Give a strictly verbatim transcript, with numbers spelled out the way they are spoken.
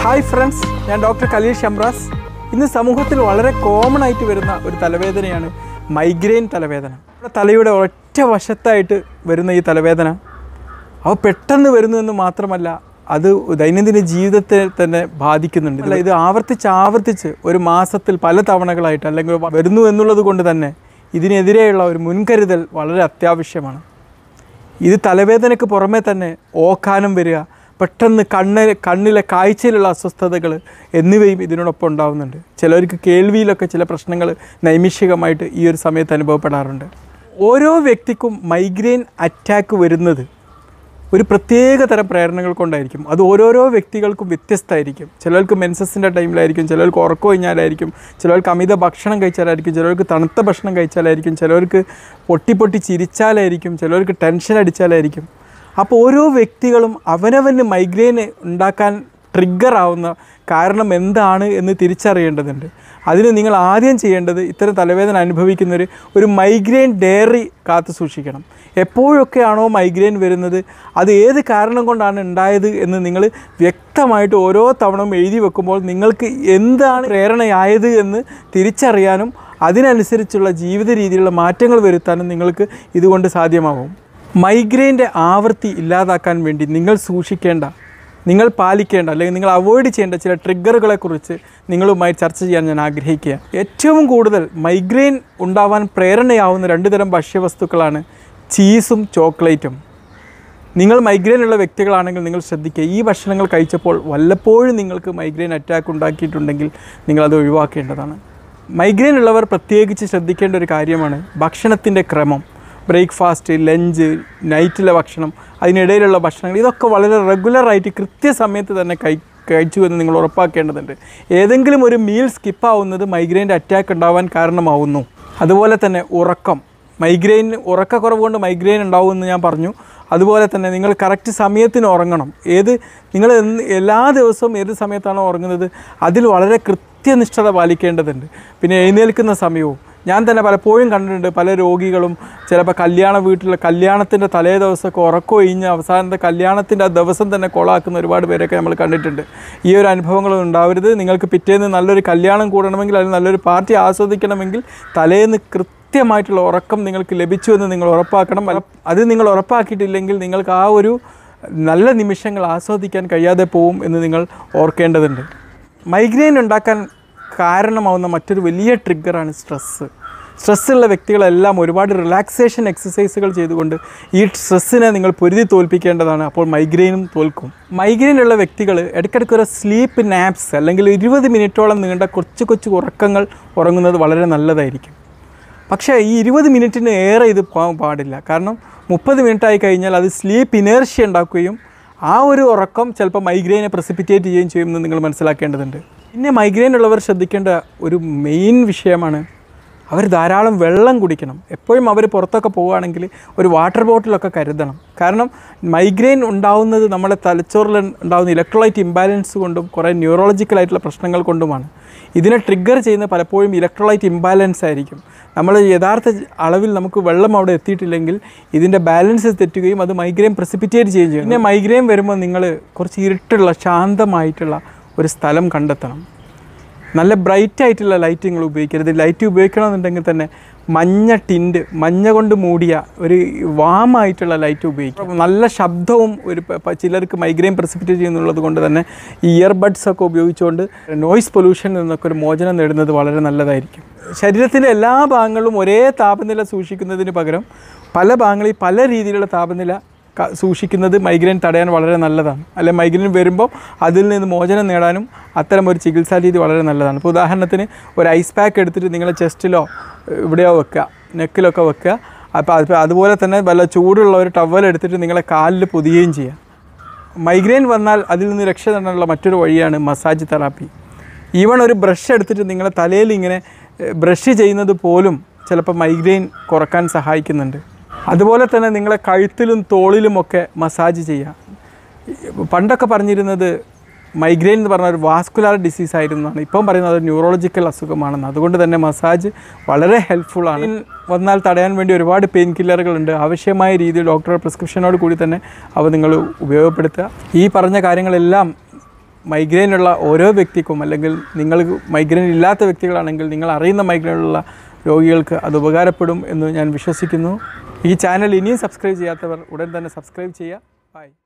Hi friends, I am Doctor Khalil Shamras. ഇന്ന് സമൂഹത്തിൽ വളരെ കോമൺ ആയിട്ട് വരുന്ന ഒരു തലവേദനയാണ് മൈഗ്രെയിൻ തലവേദന. തലയുടെ ഒറ്റ വശത്തായിട്ട് വരുന്ന ഈ തലവേദന അവ പെട്ടെന്ന് വരുന്നതെന്ന് മാത്രമല്ല അത് ദൈനംദിന ജീവിതത്തെ തന്നെ ബാധിക്കുന്നുണ്ട്. അല്ല ഇത് ആവർത്തിച്ച് ആവർത്തിച്ച് ഒരു മാസത്തിൽ പല തവണകളായിട്ട് അല്ലെങ്കിൽ വരുന്നു എന്നുള്ളത് കൊണ്ട് തന്നെ ഇതിനെതിരെയുള്ള ഒരു മുൻകരുതൽ വളരെ അത്യാവശ്യമാണ്. ഇത് തലവേദനയ്ക്ക് പുറമേ തന്നെ ഓക്കാനം വരിക, പെട്ടെന്ന് കണ്ണ് കണ്ണിലെ കാഴ്ചയിലുള്ള അസ്വസ്ഥതകൾ എന്നിവയും ഇതിനോടൊപ്പം ഉണ്ടാകുന്നുണ്ട്. ചിലർക്ക് കേൾവിയിലൊക്കെ ചില പ്രശ്നങ്ങൾ നൈമിഷികമായിട്ട് ഈ ഒരു സമയത്ത് അനുഭവപ്പെടാറുണ്ട്. ഓരോ വ്യക്തിക്കും മൈഗ്രെയിൻ അറ്റാക്ക് വരുന്നത് ഒരു പ്രത്യേക തരം പ്രേരണകൾ കൊണ്ടായിരിക്കും. അത് ഓരോരോ വ്യക്തികൾക്കും വ്യത്യസ്തമായിരിക്കും. ചിലർക്ക് മെൻസസിൻ്റെ ടൈമിലായിരിക്കും, ചിലർക്ക് ഉറക്കം കഴിഞ്ഞാലായിരിക്കും, ചിലർക്ക് അമിത ഭക്ഷണം കഴിച്ചാലായിരിക്കും, ചിലർക്ക് തണുത്ത ഭക്ഷണം കഴിച്ചാലായിരിക്കും, ചിലർക്ക് പൊട്ടി പൊട്ടി ചിരിച്ചാലായിരിക്കും, ചിലർക്ക് ടെൻഷൻ അടിച്ചാലായിരിക്കും. അപ്പോൾ ഓരോ വ്യക്തികളും അവനവന് മൈഗ്രെയിൻ ഉണ്ടാക്കാൻ ട്രിഗർ ആവുന്ന കാരണം എന്താണ് എന്ന് തിരിച്ചറിയേണ്ടതുണ്ട്. അതിന് നിങ്ങൾ ആദ്യം ചെയ്യേണ്ടത് ഇത്തരം തലവേദന അനുഭവിക്കുന്നവർ ഒരു മൈഗ്രെയിൻ ഡയറി കാത്തു സൂക്ഷിക്കണം. എപ്പോഴൊക്കെയാണോ മൈഗ്രെയിൻ വരുന്നത്, അത് ഏത് കാരണം കൊണ്ടാണ് ഉണ്ടായത് എന്ന് നിങ്ങൾ വ്യക്തമായിട്ട് ഓരോ തവണയും എഴുതി വെക്കുമ്പോൾ നിങ്ങൾക്ക് എന്താണ് പ്രേരണയായത് എന്ന് തിരിച്ചറിയാനും അതിനനുസരിച്ചുള്ള ജീവിത രീതിയിലുള്ള മാറ്റങ്ങൾ വരുത്താനും നിങ്ങൾക്ക് ഇതുകൊണ്ട് സാധ്യമാകും. മൈഗ്രെയിൻ്റെ ആവൃത്തി ഇല്ലാതാക്കാൻ വേണ്ടി നിങ്ങൾ സൂക്ഷിക്കേണ്ട, നിങ്ങൾ പാലിക്കേണ്ട അല്ലെങ്കിൽ നിങ്ങൾ അവോയ്ഡ് ചെയ്യേണ്ട ചില ട്രിഗറുകളെക്കുറിച്ച് നിങ്ങളുമായി ചർച്ച ചെയ്യാൻ ഞാൻ ആഗ്രഹിക്കുക. ഏറ്റവും കൂടുതൽ മൈഗ്രെയിൻ ഉണ്ടാവാൻ പ്രേരണയാവുന്ന രണ്ട് തരം ഭക്ഷ്യവസ്തുക്കളാണ് ചീസും ചോക്ലേറ്റും. നിങ്ങൾ മൈഗ്രെയിൻ ഉള്ള വ്യക്തികളാണെങ്കിൽ നിങ്ങൾ ശ്രദ്ധിക്കുക, ഈ ഭക്ഷണങ്ങൾ കഴിച്ചപ്പോൾ വല്ലപ്പോഴും നിങ്ങൾക്ക് മൈഗ്രെയിൻ അറ്റാക്ക് ഉണ്ടാക്കിയിട്ടുണ്ടെങ്കിൽ നിങ്ങളത് ഒഴിവാക്കേണ്ടതാണ്. മൈഗ്രെയിൻ ഉള്ളവർ പ്രത്യേകിച്ച് ശ്രദ്ധിക്കേണ്ട ഒരു കാര്യമാണ് ഭക്ഷണത്തിൻ്റെ ക്രമം. ബ്രേക്ക്ഫാസ്റ്റ്, ലഞ്ച്, നൈറ്റിലെ ഭക്ഷണം, അതിനിടയിലുള്ള ഭക്ഷണങ്ങൾ ഇതൊക്കെ വളരെ റെഗുലറായിട്ട് കൃത്യസമയത്ത് തന്നെ കഴി കഴിച്ചു എന്ന് നിങ്ങൾ ഉറപ്പാക്കേണ്ടതുണ്ട്. ഏതെങ്കിലും ഒരു മീൽ സ്കിപ്പാവുന്നത് മൈഗ്രെയിൻ്റെ അറ്റാക്ക് ഉണ്ടാവാൻ കാരണമാവുന്നു. അതുപോലെ തന്നെ ഉറക്കം, മൈഗ്രെയിൻ ഉറക്കക്കുറവ് കൊണ്ട് മൈഗ്രെയിൻ ഉണ്ടാവുമെന്ന് ഞാൻ പറഞ്ഞു. അതുപോലെ തന്നെ നിങ്ങൾ കറക്റ്റ് സമയത്തിന് ഉറങ്ങണം. ഏത് നിങ്ങൾ എല്ലാ ദിവസവും ഏത് സമയത്താണോ ഉറങ്ങുന്നത് അതിൽ വളരെ കൃത്യനിഷ്ഠത പാലിക്കേണ്ടതുണ്ട്. പിന്നെ എഴുന്നേൽക്കുന്ന സമയവും ഞാൻ തന്നെ പലപ്പോഴും കണ്ടിട്ടുണ്ട്. പല രോഗികളും ചിലപ്പോൾ കല്യാണ വീട്ടിൽ കല്യാണത്തിൻ്റെ തലേ ദിവസമൊക്കെ ഉറക്കം ഒഴിഞ്ഞ് അവസാനത്തെ കല്യാണത്തിൻ്റെ ആ ദിവസം തന്നെ കൊളാക്കുന്ന ഒരുപാട് പേരൊക്കെ നമ്മൾ കണ്ടിട്ടുണ്ട്. ഈ ഒരു അനുഭവങ്ങളൊന്നും ഉണ്ടാവരുത്. നിങ്ങൾക്ക് പിറ്റേന്ന് നല്ലൊരു കല്യാണം കൂടണമെങ്കിൽ അല്ലെങ്കിൽ നല്ലൊരു പാർട്ടി ആസ്വദിക്കണമെങ്കിൽ തലേന്ന് കൃത്യമായിട്ടുള്ള ഉറക്കം നിങ്ങൾക്ക് ലഭിച്ചു എന്ന് നിങ്ങൾ ഉറപ്പാക്കണം. അത് നിങ്ങൾ ഉറപ്പാക്കിയിട്ടില്ലെങ്കിൽ നിങ്ങൾക്ക് ആ ഒരു നല്ല നിമിഷങ്ങൾ ആസ്വദിക്കാൻ കഴിയാതെ പോവും എന്ന് നിങ്ങൾ ഓർക്കേണ്ടതുണ്ട്. മൈഗ്രെയിൻ ഉണ്ടാക്കാൻ കാരണമാവുന്ന മറ്റൊരു വലിയ ട്രിഗറാണ് സ്ട്രെസ്സ്. സ്ട്രെസ്സുള്ള വ്യക്തികളെല്ലാം ഒരുപാട് റിലാക്സേഷൻ എക്സസൈസുകൾ ചെയ്തുകൊണ്ട് ഈ സ്ട്രെസ്സിനെ നിങ്ങൾ പൊരുതി തോൽപ്പിക്കേണ്ടതാണ്. അപ്പോൾ മൈഗ്രെയിനും തോൽക്കും. മൈഗ്രെയിൻ ഉള്ള വ്യക്തികൾ ഇടയ്ക്കിടയ്ക്കൊരു സ്ലീപ്പ് നാപ്സ് അല്ലെങ്കിൽ ഇരുപത് മിനിറ്റോളം നീണ്ട കൊച്ചു കൊച്ചു ഉറക്കങ്ങൾ ഉറങ്ങുന്നത് വളരെ നല്ലതായിരിക്കും. പക്ഷേ ഈ ഇരുപത് മിനിറ്റിന് ഏറെ ഇത് പോകാൻ പാടില്ല. കാരണം മുപ്പത് മിനിറ്റായി കഴിഞ്ഞാൽ അത് സ്ലീപ്പ് ഇനേർഷ്യ ഉണ്ടാക്കുകയും ആ ഒരു ഉറക്കം ചിലപ്പോൾ മൈഗ്രെയിനെ പ്രസിപ്പിറ്റേറ്റ് ചെയ്യുകയും ചെയ്യുമെന്ന് നിങ്ങൾ മനസ്സിലാക്കേണ്ടതുണ്ട്. പിന്നെ മൈഗ്രെയിൻ ഉള്ളവർ ശ്രദ്ധിക്കേണ്ട ഒരു മെയിൻ വിഷയമാണ് അവർ ധാരാളം വെള്ളം കുടിക്കണം. എപ്പോഴും അവർ പുറത്തൊക്കെ പോവുകയാണെങ്കിൽ ഒരു വാട്ടർ ബോട്ടിലൊക്കെ കരുതണം. കാരണം മൈഗ്രെയിൻ ഉണ്ടാവുന്നത് നമ്മുടെ തലച്ചോറിൽ ഉണ്ടാകുന്ന ഇലക്ട്രോലൈറ്റ് ഇംബാലൻസ് കൊണ്ടും കുറേ ന്യൂറോളജിക്കലായിട്ടുള്ള പ്രശ്നങ്ങൾ കൊണ്ടുമാണ്. ഇതിനെ ട്രിഗർ ചെയ്യുന്ന പലപ്പോഴും ഇലക്ട്രോലൈറ്റ് ഇംബാലൻസ് ആയിരിക്കും. നമ്മൾ യഥാർത്ഥ അളവിൽ നമുക്ക് വെള്ളം അവിടെ എത്തിയിട്ടില്ലെങ്കിൽ ഇതിൻ്റെ ബാലൻസ് തെറ്റുകയും അത് മൈഗ്രെയിൻ പ്രസിപ്പിറ്റേറ്റ് ചെയ്യുകയും ചെയ്യും. പിന്നെ മൈഗ്രെയിൻ വരുമ്പോൾ നിങ്ങൾ കുറച്ച് ഇരുട്ടുള്ള ശാന്തമായിട്ടുള്ള ഒരു സ്ഥലം കണ്ടെത്തണം. നല്ല ബ്രൈറ്റ് ആയിട്ടുള്ള ലൈറ്റ് നിങ്ങൾ ഉപയോഗിക്കരുത്. ലൈറ്റ് ഉപയോഗിക്കണമെന്നുണ്ടെങ്കിൽ തന്നെ മഞ്ഞ ടിൻറ്റ്, മഞ്ഞ കൊണ്ട് മൂടിയ ഒരു വാമായിട്ടുള്ള ലൈറ്റ് ഉപയോഗിക്കും. നല്ല ശബ്ദവും ഒരു ചിലർക്ക് മൈഗ്രെയിൻ പ്രസിപ്പിറ്റേറ്റ് ചെയ്യുന്നുള്ളത് കൊണ്ട് തന്നെ ഈ ഇയർബഡ്സ് ഒക്കെ ഉപയോഗിച്ചുകൊണ്ട് നോയ്സ് പൊല്യൂഷനിൽ നിന്നൊക്കെ ഒരു മോചനം നേടുന്നത് വളരെ നല്ലതായിരിക്കും. ശരീരത്തിൻ്റെ എല്ലാ ഭാഗങ്ങളിലും ഒരേ താപനില സൂക്ഷിക്കുന്നതിന് പകരം പല ഭാഗങ്ങളിൽ പല രീതിയിലുള്ള താപനില സൂക്ഷിക്കുന്നത് മൈഗ്രെയിൻ തടയാൻ വളരെ നല്ലതാണ്. അല്ലെ മൈഗ്രെയിൻ വരുമ്പോൾ അതിൽ നിന്ന് മോചനം നേടാനും അത്തരം ഒരു ചികിത്സാ രീതി വളരെ നല്ലതാണ്. ഇപ്പോൾ ഉദാഹരണത്തിന് ഒരു ഐസ് പാക്ക് എടുത്തിട്ട് നിങ്ങളെ ചെസ്റ്റിലോ ഇവിടെയോ വെക്കുക, നെക്കിലൊക്കെ വെക്കുക. അപ്പോൾ അത് അതുപോലെ തന്നെ വല്ല ചൂടുള്ള ഒരു ടവൽ എടുത്തിട്ട് നിങ്ങളെ കാലിൽ പൊതിയുകയും ചെയ്യുക. മൈഗ്രെയിൻ വന്നാൽ അതിൽ നിന്ന് രക്ഷ നേടാനുള്ള മറ്റൊരു വഴിയാണ് മസാജ് തെറാപ്പി. ഈവൺ ഒരു ബ്രഷ് എടുത്തിട്ട് നിങ്ങളെ തലയിൽ ഇങ്ങനെ ബ്രഷ് ചെയ്യുന്നത് പോലും ചിലപ്പോൾ മൈഗ്രെയിൻ കുറക്കാൻ സഹായിക്കുന്നുണ്ട്. അതുപോലെ തന്നെ നിങ്ങളെ കഴുത്തിലും തോളിലുമൊക്കെ മസാജ് ചെയ്യുക. പണ്ടൊക്കെ പറഞ്ഞിരുന്നത് മൈഗ്രെയിൻ എന്ന് പറഞ്ഞ ഒരു വാസ്കുലാർ ഡിസീസ് ആയിരുന്നാണ്. ഇപ്പം പറയുന്നത് ഒരു ന്യൂറോളജിക്കൽ അസുഖമാണെന്ന്. അതുകൊണ്ട് തന്നെ മസാജ് വളരെ ഹെൽപ്ഫുള്ളാണ്. വന്നാൽ തടയാൻ വേണ്ടി ഒരുപാട് പെയിൻ കില്ലറുകളുണ്ട്. ആവശ്യമായ രീതിയിൽ ഡോക്ടറുടെ പ്രിസ്ക്രിപ്ഷനോട് കൂടി തന്നെ അവ നിങ്ങൾ ഉപയോഗപ്പെടുത്തുക. ഈ പറഞ്ഞ കാര്യങ്ങളെല്ലാം മൈഗ്രെയിനുള്ള ഓരോ വ്യക്തിക്കും അല്ലെങ്കിൽ നിങ്ങൾ മൈഗ്രെയിൻ ഇല്ലാത്ത വ്യക്തികളാണെങ്കിൽ നിങ്ങൾ അറിയുന്ന മൈഗ്രെയിനുള്ള രോഗികൾക്ക് അത് ഉപകാരപ്പെടും എന്ന് ഞാൻ വിശ്വസിക്കുന്നു. ഈ ചാനൽ ഇനിയും സബ്സ്ക്രൈബ് ചെയ്യാത്തവർ ഉടൻ തന്നെ സബ്സ്ക്രൈബ് ചെയ്യുക. ബൈ.